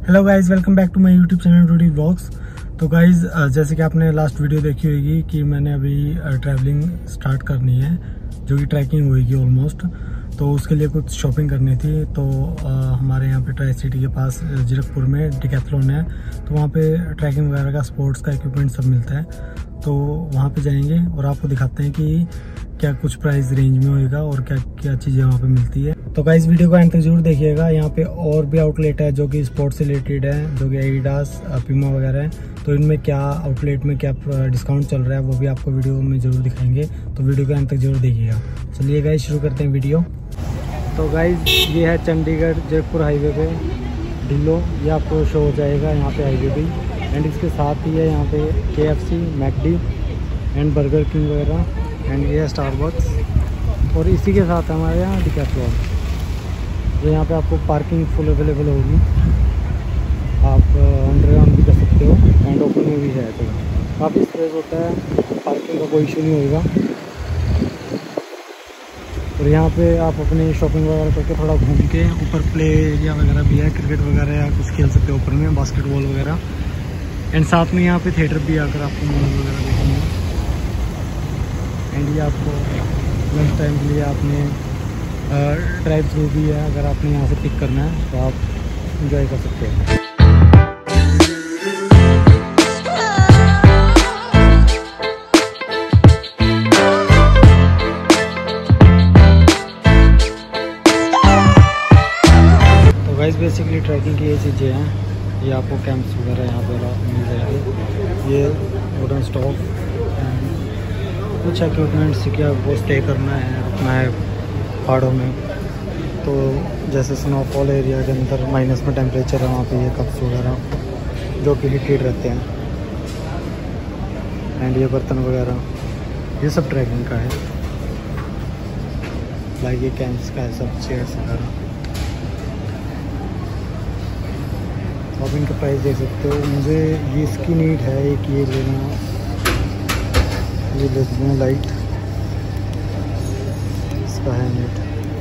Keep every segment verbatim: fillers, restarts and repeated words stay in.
Hello guys, welcome back to my YouTube channel Rudy vlogs. तो guys जैसे कि आपने लास्ट वीडियो देखी होगी कि मैंने अभी ट्रैवलिंग स्टार्ट करनी है, जो कि ट्रैकिंग होगी ऑलमोस्ट। तो उसके लिए कुछ शॉपिंग करनी थी। तो आ, हमारे यहाँ पे ट्राई सिटी के पास जीरकपुर में डिकैथलॉन है, तो वहाँ पे ट्रैकिंग वगैरह का, स्पोर्ट्स का इक्विपमेंट सब मिलता है। तो वहाँ पे जाएंगे और आपको दिखाते हैं कि क्या कुछ प्राइस रेंज में होएगा और क्या क्या चीज़ें वहाँ पे मिलती है। तो गाइस वीडियो को एंड तक जरूर देखिएगा। यहाँ पे और भी आउटलेट है जो कि स्पोर्ट्स से रिलेटेड है, जो कि एडिडास, प्यूमा वगैरह है। तो इनमें क्या आउटलेट में क्या डिस्काउंट चल रहा है वो भी आपको वीडियो में ज़रूर दिखाएंगे। तो वीडियो को एंड तक जरूर देखिएगा। चलिए गाइस शुरू करते हैं वीडियो। तो गाइस ये है चंडीगढ़ जयपुर हाईवे पे ढिल्लो, ये आपको शो हो जाएगा यहाँ पे हाईवे भी। एंड इसके साथ ही है यहाँ पे K F C, McD and Burger King वगैरह, एंड ये है स्टारबक्स। और इसी के साथ हमारे यहाँ डिकैथलॉन, जो यहाँ पे आपको पार्किंग फुल अवेलेबल होगी। आप अंडरग्राउंड भी कर सकते हो एंड ओपन में भी है, तो काफ़ी स्पेस होता है, पार्किंग का कोई इशू नहीं होगा। और यहाँ पे आप अपनी शॉपिंग वगैरह करके थोड़ा घूम के ऊपर प्ले एरिया वगैरह भी है, क्रिकेट वगैरह या कुछ खेल सकते हो ऊपर में, बास्केटबॉल वगैरह। एंड साथ में यहाँ पे थिएटर भी आकर आपको मूवी वगैरह देखेंगे। एंड ये आपको लंच टाइम के लिए आपने ड्राइव थ्रू भी है, अगर आपने यहाँ से पिक करना है तो आप इंजॉय कर सकते हैं। तो गाइस बेसिकली ट्रैकिंग की ये चीज़ें हैं। ये आपको कैंप्स वगैरह यहाँ पर मिल जाएंगे। ये वुडन स्टॉप, कुछ इक्विपमेंट्स कि आपको स्टे करना है, रुकना है पहाड़ों में। तो जैसे स्नोफॉल एरिया के अंदर माइनस में टेम्परेचर है, वहाँ पे ये कप्स वगैरह जो कि हीटेड रहते हैं। एंड ये बर्तन वगैरह ये सब ट्रैकिंग का है। लाइक ये कैंप्स का है, सब चेयर्स वगैरह। तो आप इनका प्राइस देख सकते हो। मुझे ये इसकी नीड है, एक ये लेना, ये लेते हैं लाइट, इसका है नेट।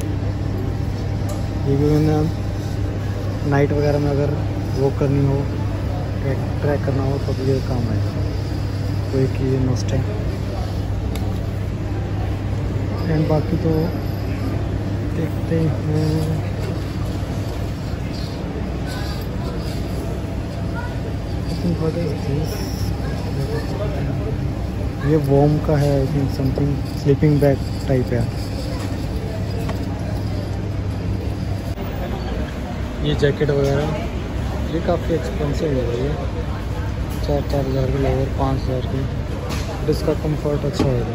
ये भी मैंने नाइट वगैरह में अगर वॉक करनी हो, ट्रैक ट्रैक करना हो तो ये काम आएगा। तो एक ये मस्ट है। एंड बाकी तो देखते हैं। ये वॉर्म का है, I think something sleeping bag type है। ये जैकेट वगैरह ये काफ़ी एक्सपेंसिव है, ये चार चार हज़ार की लोअर, पाँच हज़ार की, बट इसका कंफर्ट अच्छा होगा।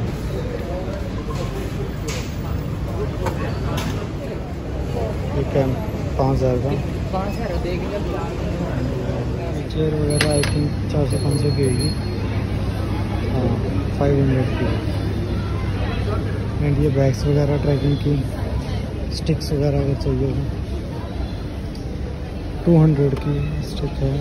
ये कैम पाँच हज़ार का। चेयर वगैरह आई थिंक चार सौ पाँच सौ की होगी, हाँ फाइव हंड्रेड की। एंड ये बैग्स वगैरह ट्रैकिंग की, स्टिक्स वगैरह अगर चाहिए हो, टू हंड्रेड की स्टिक है।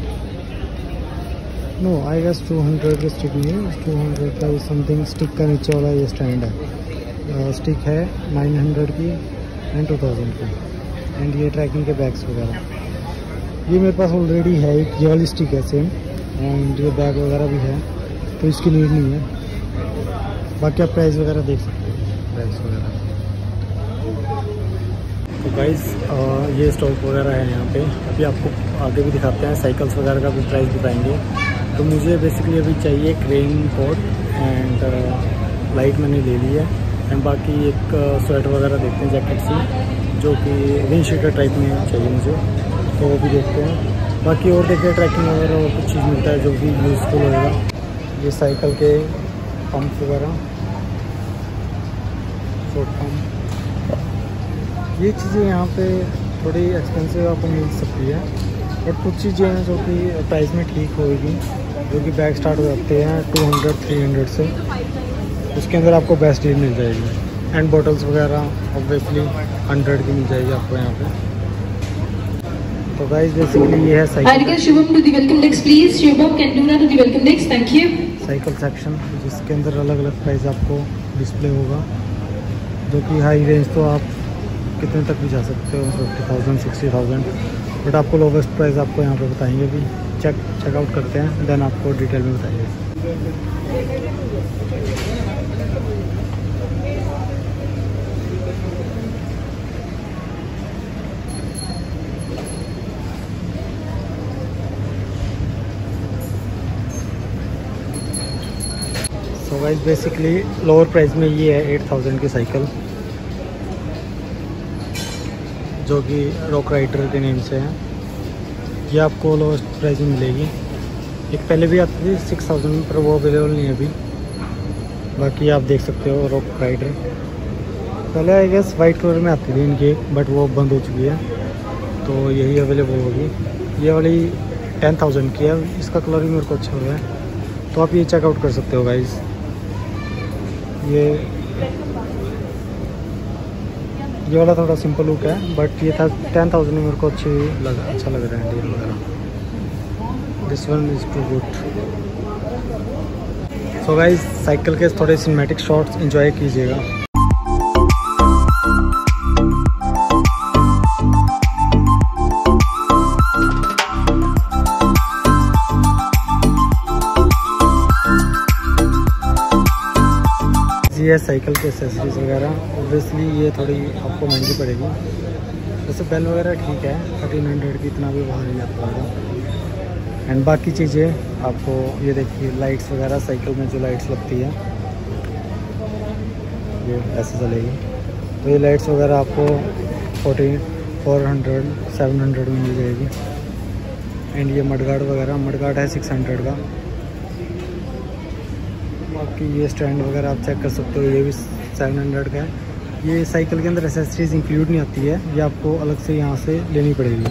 No I guess two hundred की स्टिक नहीं है, टू हंड्रेड का समथिंग स्टिक का नीचे वाला ये स्टैंड है। स्टिक है नाइन हंड्रेड की एंड टू थाउजेंड की। एंड ये ट्रैकिंग के बैग्स वगैरह ये मेरे पास ऑलरेडी है, एक ये वाली स्टिक है सेम। एंड ये बैग वगैरह भी है, तो इसकी नीड नहीं है। बाकी आप प्राइस वगैरह देख सकते हैं, बैग्स वगैरह। तो गाइस ये स्टॉक वगैरह है यहाँ पे। अभी आपको आगे भी दिखाते हैं, साइकिल्स वगैरह का भी प्राइस बताएंगे। तो मुझे बेसिकली अभी चाहिए एक रेन कोट एंड लाइट मैंने ले ली है। एंड बाकी एक स्वेटर वगैरह देखते हैं, जैकेट सी, जो कि विंड शीटर टाइप में चाहिए मुझे, तो वो भी देखते हैं। बाकी और देखते हैं ट्रैकिंग वगैरह और कुछ चीज़ मिलता है जो कि यूज़फुल होगा। ये साइकिल के पंप वगैरह, शॉर्ट पम्प, ये चीज़ें यहाँ पे थोड़ी एक्सपेंसिव आपको मिल सकती है, बट कुछ चीज़ें हैं जो कि प्राइस में ठीक होगी, जो कि बैग स्टार्ट हो जाते हैं टू हंड्रेड थ्री हंड्रेड से। उसके अंदर आपको बेस्ट डील मिल जाएगी। एंड बॉटल्स वगैरह ऑब्वियसली हंड्रेड की मिल जाएगी आपको यहाँ पे। तो गाइस बेसिकली ये है cycle, Shubham to the welcome desk please, Shubham can do ना to the welcome desk, thank you. Cycle section, जिसके अंदर अलग अलग प्राइस आपको डिस्प्ले होगा, जो कि हाई रेंज तो आप कितने तक भी जा सकते हो, fifty thousand sixty thousand but आपको लोवेस्ट प्राइस आपको यहाँ पे बताएंगे भी। चेक चेकआउट करते हैं, देन आपको डिटेल में बताएंगे। So guys basically lower price में ये है एट थाउजेंड की साइकिल, जो कि रॉक राइडर के नेम से है। ये आपको लोवेस्ट प्राइस में मिलेगी। एक पहले भी आती थी सिक्स थाउजेंड पर, वो अवेलेबल नहीं है अभी। बाकी आप देख सकते हो रॉक राइडर, पहले आई गेस वाइट कलर में आती थी इनकी, बट वो बंद हो चुकी है, तो यही अवेलेबल होगी। ये वाली टेन थाउजेंड की है, इसका कलर भी मेरे को अच्छा हुआ है, तो आप ये चेकआउट कर सकते हो गाइज़। ये ये वाला थोड़ा सिंपल लुक है, बट ये था टेन थाउजेंड में मेरे को अच्छी लगा, अच्छा लग रहा है इंडियन वगैरह। This one is too good. So guys cycle के थोड़े सिनेमैटिक शॉट्स एंजॉय कीजिएगा। ये साइकिल के एक्सेसरीज वगैरह ऑब्वियसली ये थोड़ी आपको महंगी पड़ेगी। वैसे बेल वगैरह ठीक है, थर्टीन हंड्रेड की इतना भी बाहर नहीं आता होगा। एंड बाकी चीज़ें आपको ये देखिए, लाइट्स वगैरह साइकिल में जो लाइट्स लगती है ये ऐसे चलेगी, तो ये लाइट्स वगैरह आपको fourteen four hundred seven hundred में मिल जाएगी। एंड ये मडगार्ड वगैरह, मडगार्ड है सिक्स हंड्रेड का। बाकी ये स्टैंड वगैरह आप चेक कर सकते हो, ये भी सेवन हंड्रेड का है। ये साइकिल के अंदर एसेसरीज इंक्लूड नहीं आती है, ये आपको अलग से यहाँ से लेनी पड़ेगी।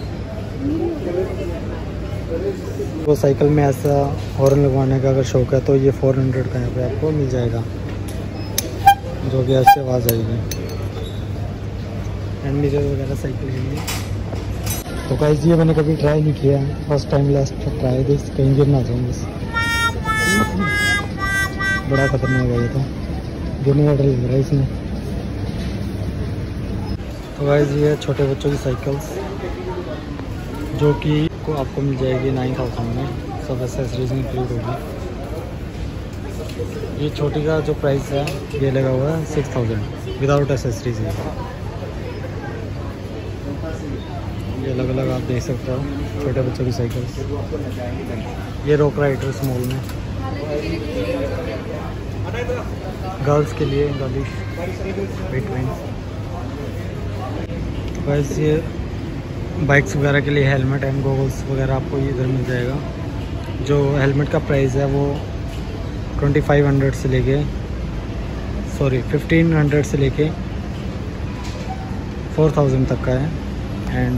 तो साइकिल में ऐसा हॉर्न लगवाने का अगर शौक है तो ये फोर हंड्रेड का यहाँ पे आपको मिल जाएगा, जो कि ऐसे आवाज़ आएगी। एंड मिरर वगैरह साइकिल के लिए। तो गाइस ये मैंने कभी ट्राई नहीं किया है, first time last try this, कहीं गिर ना जाऊँ बस। बड़ा खतरनाक है ये, तो गिरने का डर लग रहा है इसमें। तो गाइस ये छोटे बच्चों की साइकिल्स, जो कि को आपको मिल जाएगी नाइन थाउजेंड में, सब एसेसरीज इंक्लूड होगी। ये छोटी का जो प्राइस है ये लगा हुआ है सिक्स थाउजेंड विदाउट एसेसरीज है। ये अलग अलग आप देख सकते हो छोटे बच्चों की साइकिल्स। ये रॉक राइडर स्मॉल में, गर्ल्स के लिए गर्लिश वेट रेंज। बस ये बाइक्स वगैरह के लिए हेलमेट एंड गॉगल्स वगैरह आपको इधर मिल जाएगा। जो हेलमेट का प्राइस है वो ट्वेंटी फाइव हंड्रेड से लेके सॉरी फिफ्टीन हंड्रेड से लेके फोर थाउजेंड तक का है। एंड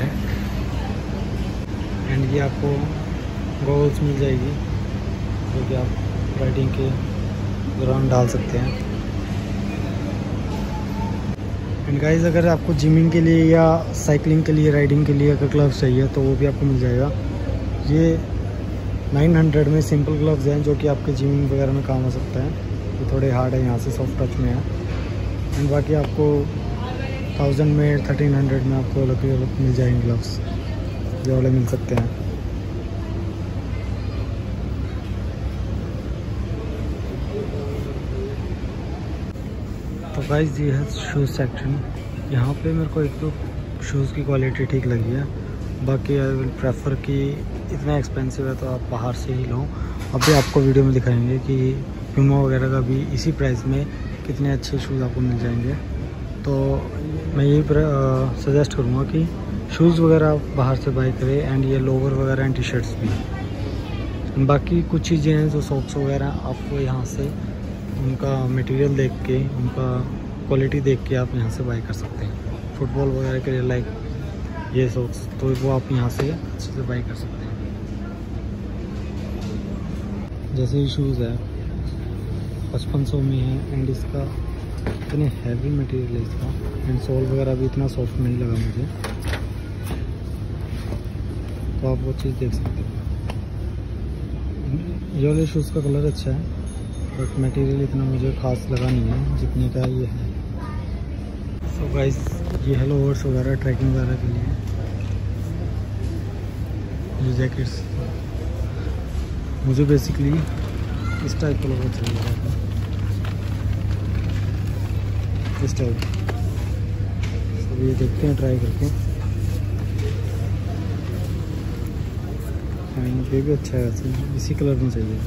एंड ये आपको गॉगल्स मिल जाएगी, जो कि आप राइडिंग के दौरान डाल सकते हैं। एंड गाइस अगर आपको जिमिंग के लिए या साइकिलिंग के लिए, राइडिंग के लिए अगर ग्लव्स चाहिए तो वो भी आपको मिल जाएगा। ये नाइन हंड्रेड में सिंपल ग्लव्स हैं, जो कि आपके जिमिंग वगैरह में काम हो सकता है। ये थोड़े हार्ड है, यहाँ से सॉफ्ट टच में है। एंड बाकी आपको थाउजेंड में थर्टीन हंड्रेड में आपको अलग अलग मिल जाएंगे ग्लव्स, ये वाले मिल सकते हैं। तो गाइस ये है शूज़ सेक्शन। यहाँ पे मेरे को एक तो शूज़ की क्वालिटी ठीक लगी है, बाकी आई विल प्रेफर कि इतना एक्सपेंसिव है तो आप बाहर से ही लो। अभी आपको वीडियो में दिखाएंगे कि प्यूमा वगैरह का भी इसी प्राइस में कितने अच्छे शूज़ आपको मिल जाएंगे। तो मैं यही सजेस्ट करूँगा कि शूज़ वगैरह आप बाहर से बाई करें। एंड ये लोवर वगैरह एंड टी शर्ट्स भी। बाकी कुछ चीज़ें हैं जो सॉक्स वगैरह आपको यहाँ से उनका मटेरियल देख के, उनका क्वालिटी देख के आप यहाँ से बाई कर सकते हैं। फुटबॉल वगैरह के लिए लाइक ये सॉक्स, तो वो आप यहाँ से अच्छे से बाई कर सकते हैं। जैसे ये शूज़ है पचपन सौ में है, एंड इसका इतने हैवी मटेरियल है इसका, एंड सोल वगैरह भी इतना सॉफ्ट नहीं लगा मुझे, तो आप वो चीज़ देख सकते हैं। ये वाले शूज़ का कलर अच्छा है, बट मटेरियल इतना मुझे खास लगा नहीं है जितने का ये है। सो गाइस ये हेलो ओवर्स वगैरह ट्रैकिंग वगैरह के लिए। जैकेट्स। मुझे बेसिकली इस टाइप का लोगो चाहिए, इस टाइप। अब ये देखते हैं ट्राई करके। हाँ, ये भी अच्छा है वैसे, इसी कलर में चाहिए।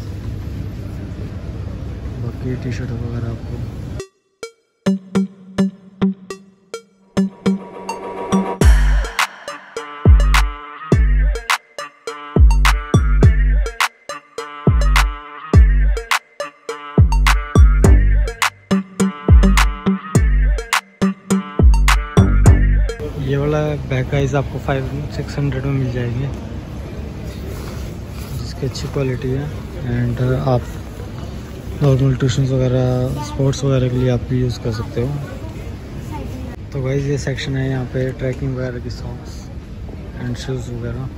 बाकी टी शर्ट वगैरह आपको ये वाला बैग गाइस आपको फाइव सिक्स हंड्रेड में मिल जाएंगे, जिसकी अच्छी क्वालिटी है। एंड आप नॉर्मल ट्यूशन्स वगैरह, स्पोर्ट्स वगैरह के लिए आप भी यूज़ कर सकते हो। तो गाइस ये सेक्शन है यहाँ पे ट्रैकिंग वगैरह की सॉक्स एंड शूज़ वगैरह,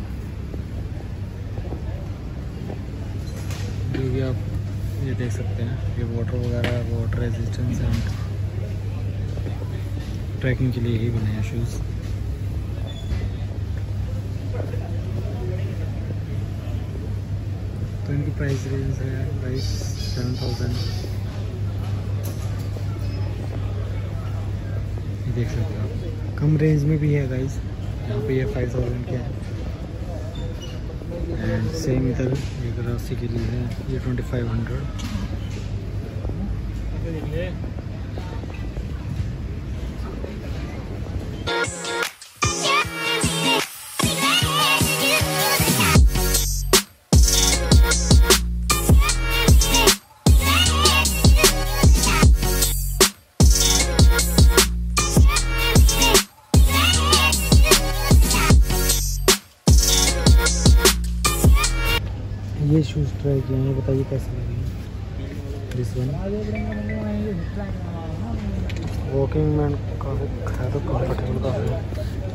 जो भी आप ये देख सकते हैं। ये वाटर वगैरह, वाटर रेजिस्टेंस एंड ट्रैकिंग के लिए ही बने हैं शूज़। तो इनकी प्राइस रेंज है प्राइस सेवन थाउजेंड। ये देख सकते हो आप, कम रेंज में भी है गाइस। यहाँ पे ये फाइव थाउजेंड के है। एंड सेम इधर ये ग्रासी के लिए है, ये ट्वेंटी फाइव हंड्रेड। ये शूज़ ट्राई किए हैं, ये बताइए कैसे लगे। दिस वन वॉकिंग में काफ़ी है, तो कम्फर्टेबल काफ़ी है।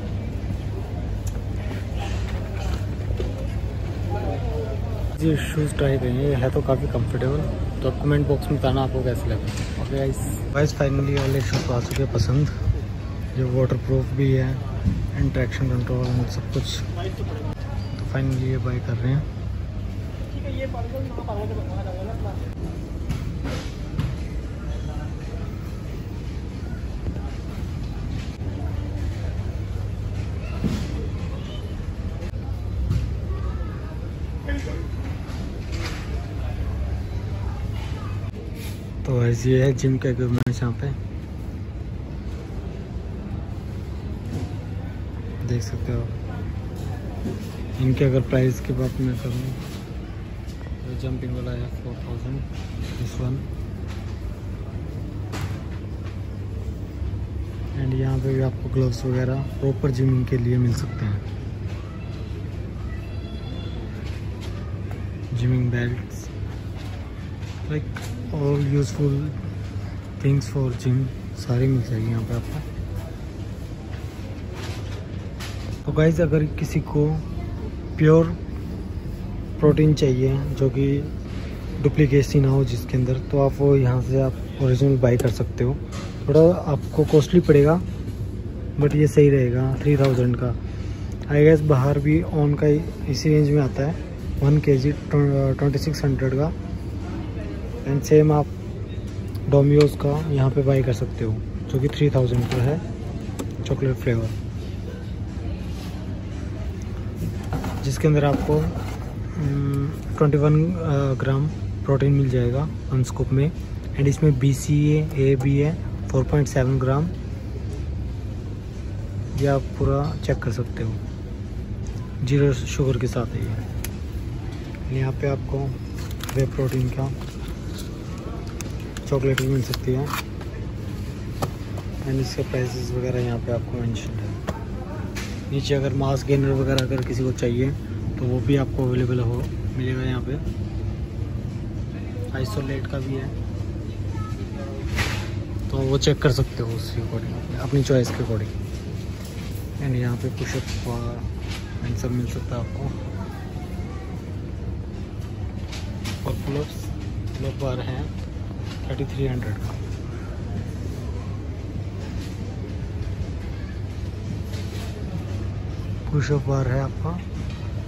ये शूज़ ट्राई किए हैं, ये है तो काफ़ी कंफर्टेबल। तो आप कमेंट बॉक्स में बताना आपको कैसे लगे। ओके गाइस, गाइस फाइनली वाले शूज़ आ चुके पसंद, जो वाटर प्रूफ भी है एंड ट्रैक्शन कंट्रोल सब कुछ। तो फाइनली ये बाय कर रहे हैं। तो ऐसे ये है जिम के इक्विपमेंट्स यहाँ पे देख सकते हो। इनके अगर प्राइस की बात मैं करूँ तो जंपिंग वाला है four thousand, this one. And यहाँ पे भी आपको ग्लव्स वगैरह प्रॉपर जिमिंग के लिए मिल सकते हैं। Gymming belts, like all useful things for gym सारी मिल जाएगी यहाँ पे आपको। तो गाइस अगर किसी को प्योर प्रोटीन चाहिए जो कि डुप्लीकेसी ना हो जिसके अंदर, तो आप वो यहाँ से आप ओरिजिनल बाई कर सकते हो। थोड़ा आपको कॉस्टली पड़ेगा बट ये सही रहेगा। थ्री थाउजेंड का आई गेस बाहर भी ऑन का इसी रेंज में आता है, one K G twenty six hundred का। एंड सेम आप डोमियोज का यहाँ पे बाई कर सकते हो जो कि थ्री थाउजेंड का है, चॉकलेट फ्लेवर, जिसके अंदर आपको ट्वेंटी वन ग्राम प्रोटीन मिल जाएगा वन स्कूप में। एंड इसमें बी सी ए भी है फोर पॉइंट सेवन ग्राम, ये आप पूरा चेक कर सकते हो, जीरो शुगर के साथ है ये। यहाँ पे आपको वे प्रोटीन का चॉकलेट भी मिल सकती है। एंड इसके प्राइसेस वगैरह यहाँ पे आपको मेंशन है। नीचे अगर मास गेनर वगैरह अगर किसी को चाहिए तो वो भी आपको अवेलेबल हो मिलेगा यहाँ पे। आइसोलेट का भी है, तो वो चेक कर सकते हो उसके अकॉर्डिंग, अपनी चॉइस के अकॉर्डिंग। एंड यहाँ पे पुशअप बार एंड सब मिल सकता है आपको। और पुलअप्स पुलअप बार हैं थर्टी थ्री हंड्रेड का। पुशअप बार है आपका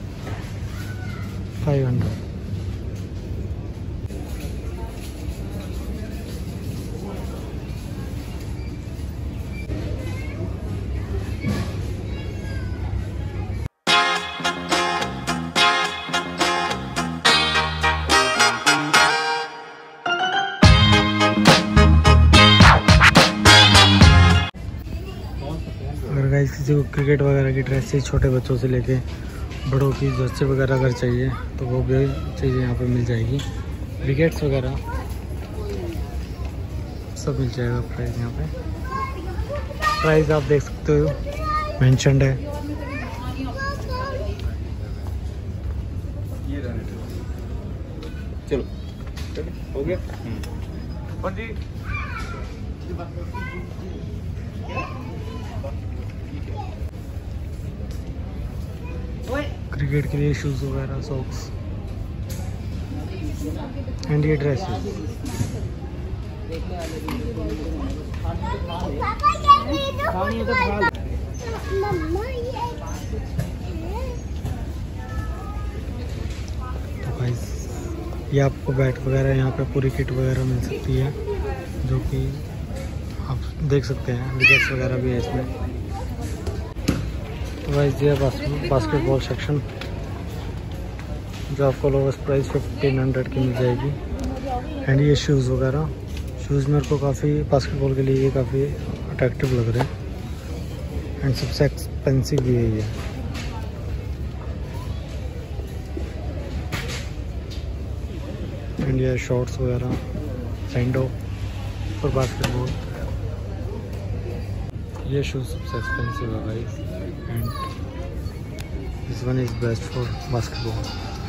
फाइव हंड्रेड। अगर गाइस किसी को क्रिकेट वगैरह की ड्रेस चाहिए, छोटे बच्चों से लेके बड़ों की जर्सी वगैरह अगर चाहिए तो वो भी चीज़ें यहाँ पे मिल जाएगी। विकेट्स वगैरह सब मिल जाएगा। प्राइस यहाँ पे प्राइस आप देख सकते हो मेंशन्ड है। चलो हो गया। हाँ जी क्रिकेट के लिए शूज़ वगैरह, सॉक्स एंड ये ड्रेसेस। तो गाइस ये आपको बैट वगैरह यहाँ पे पूरी किट वगैरह मिल सकती है, जो कि आप देख सकते हैं। विकेट्स वगैरह भी है इसमें। तो गाइस ये बास्केटबॉल सेक्शन, जो आपको लोवेस्ट प्राइस फिफ्टीन हंड्रेड की मिल जाएगी। एंड ये शूज़ वगैरह, शूज़ मेरे को काफ़ी बास्केटबॉल के लिए ये काफ़ी अट्रैक्टिव लग रहे हैं एंड सबसे एक्सपेंसिव भी है ये। एंड ये शॉर्ट्स वगैरह सैंडो फॉर बास्केटबॉल। ये शूज़ सबसे एक्सपेंसिव है guys and this one is best for basketball.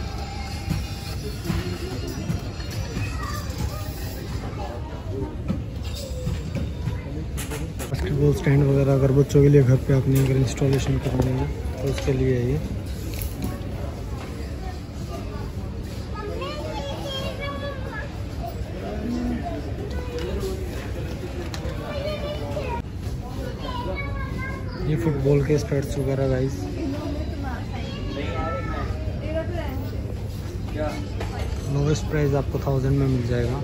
Basketball stand वगैरह अगर बच्चों के लिए घर पे आपने अगर इंस्टॉलेशन करनी है तो उसके लिए है ये। ये फुटबॉल के स्टड्स वगैरह गाइस, लोवेस्ट प्राइस आपको थाउजेंड में मिल जाएगा।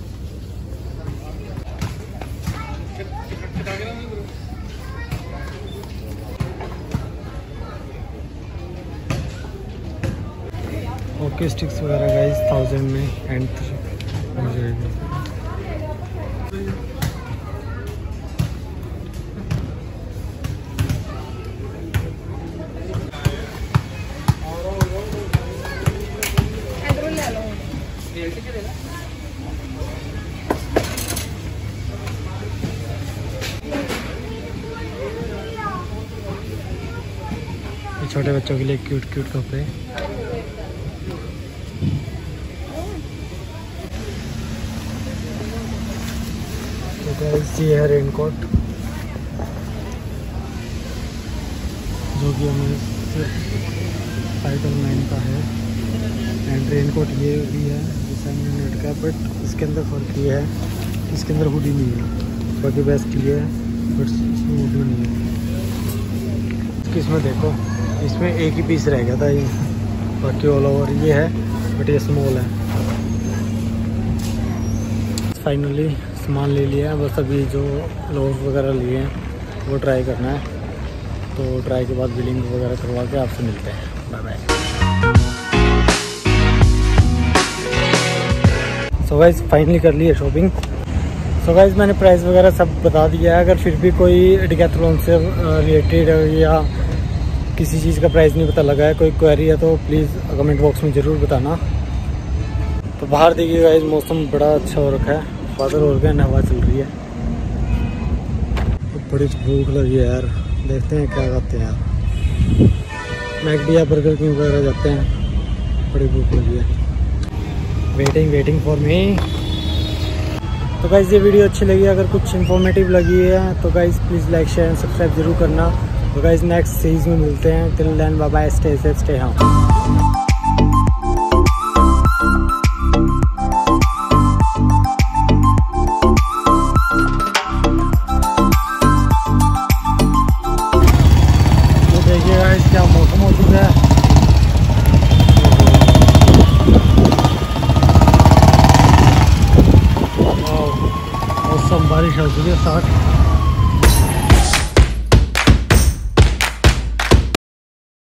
ओके स्टिक्स वगैरह गाइस थाउजेंड में एंड मिल जाएगी। छोटे बच्चों के लिए क्यूट क्यूट कपड़े। तो गाइस ये है रेनकोट, जो कि हमें फाइव डबल नाइन का है। एंड रेनकोट ये भी है जिसमें नेट का, बट इसके अंदर फर्क ये है इसके अंदर हुडी नहीं है। बाकी बेस्ट ये है बट इसमें हुडी नहीं है। इसमें देखो इसमें एक ही पीस रह गया था ये, बाकी ऑल ओवर ये है बट ये स्मॉल है। फाइनली सामान ले लिया है, बस अभी जो लोग वगैरह लिए हैं वो ट्राई करना है। तो ट्राई के बाद बिलिंग वगैरह करवा के आपसे मिलते हैं। Bye bye. So guys finally कर ली है शॉपिंग। सो गाइस मैंने प्राइस वगैरह सब बता दिया है। अगर फिर भी कोई डिकैथलॉन से रिलेटेड या किसी चीज़ का प्राइस नहीं पता लगा है, कोई क्वेरी है तो प्लीज़ कमेंट बॉक्स में ज़रूर बताना। तो बाहर देखिए गाइस मौसम बड़ा अच्छा हो रखा है, बादल हो रखा है, हवा चल रही है। तो बड़ी भूख लगी है यार, देखते हैं क्या खाते हैं यार। मैकडी या बर्गर किंग वगैरह जाते हैं, बड़ी भूख लगी है। Waiting waiting for me. तो गाइस ये वीडियो अच्छी लगी, अगर कुछ इन्फॉर्मेटिव लगी है तो guys please like share subscribe जरूर करना। तो गाइस नेक्स्ट सीरीज में मिलते हैं। Till then bye bye, stay safe stay home. क्या मौसम हो चुका है। बारिश हो चुकी है स्टार्ट।